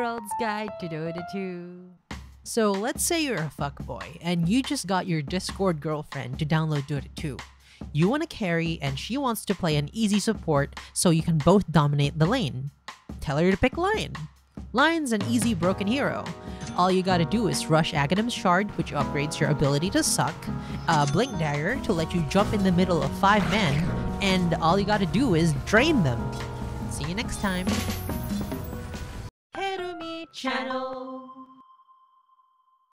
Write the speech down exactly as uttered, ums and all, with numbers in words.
Herald's Guide to Dota two. So let's say you're a fuckboy and you just got your Discord girlfriend to download Dota two. You want to carry and she wants to play an easy support so you can both dominate the lane. Tell her to pick Lion. Lion's an easy broken hero. All you gotta do is rush Aghanim's Shard, which upgrades your ability to suck, uh, Blink Dagger to let you jump in the middle of five men, and all you gotta do is drain them. See you next time. Terumi channel.